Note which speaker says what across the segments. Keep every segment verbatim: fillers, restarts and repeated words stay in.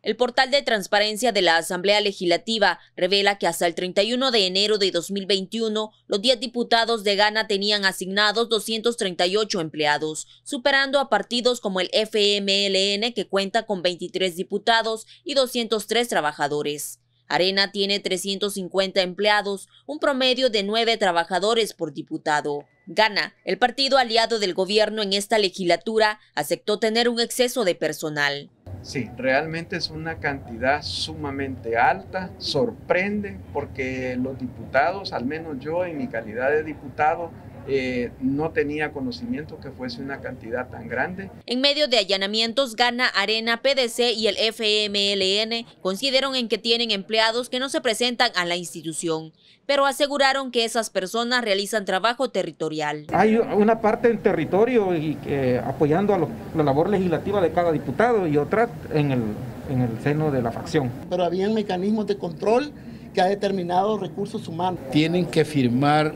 Speaker 1: El portal de transparencia de la Asamblea Legislativa revela que hasta el treinta y uno de enero de dos mil veintiuno, los diez diputados de Gana tenían asignados doscientos treinta y ocho empleados, superando a partidos como el F M L N, que cuenta con veintitrés diputados y doscientos tres trabajadores. Arena tiene trescientos cincuenta empleados, un promedio de nueve trabajadores por diputado. Gana, el partido aliado del gobierno en esta legislatura, aceptó tener un exceso de personal.
Speaker 2: Sí, realmente es una cantidad sumamente alta, sorprende porque los diputados, al menos yo en mi calidad de diputado, Eh, no tenía conocimiento que fuese una cantidad tan grande.
Speaker 1: En medio de allanamientos, Gana, Arena, P D C y el F M L N consideraron en que tienen empleados que no se presentan a la institución, pero aseguraron que esas personas realizan trabajo territorial.
Speaker 3: Hay una parte en territorio y eh, apoyando a lo, la labor legislativa de cada diputado y otra en el, en el seno de la facción.
Speaker 4: Pero había mecanismos de control que ha determinado recursos humanos.
Speaker 5: Tienen que firmar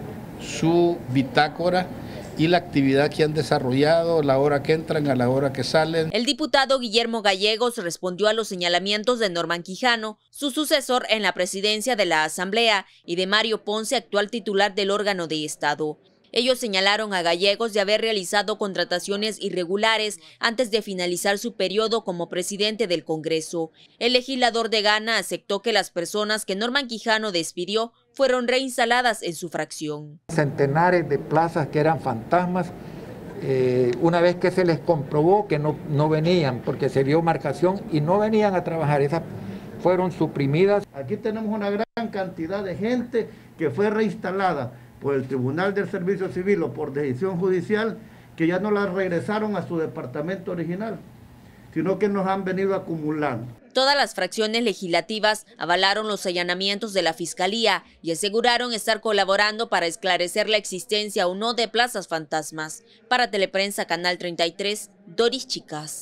Speaker 5: su bitácora y la actividad que han desarrollado, la hora que entran, a la hora que salen.
Speaker 1: El diputado Guillermo Gallegos respondió a los señalamientos de Norman Quijano, su sucesor en la presidencia de la Asamblea, y de Mario Ponce, actual titular del órgano de Estado. Ellos señalaron a Gallegos de haber realizado contrataciones irregulares antes de finalizar su periodo como presidente del Congreso. El legislador de Gana aceptó que las personas que Norman Quijano despidió fueron reinstaladas en su fracción.
Speaker 6: Centenares de plazas que eran fantasmas, eh, una vez que se les comprobó que no, no venían, porque se dio marcación y no venían a trabajar, esas fueron suprimidas.
Speaker 4: Aquí tenemos una gran cantidad de gente que fue reinstalada por el Tribunal del Servicio Civil o por decisión judicial, que ya no la regresaron a su departamento original, sino que nos han venido acumulando.
Speaker 1: Todas las fracciones legislativas avalaron los allanamientos de la Fiscalía y aseguraron estar colaborando para esclarecer la existencia o no de plazas fantasmas. Para Teleprensa Canal treinta y tres, Doris Chicas.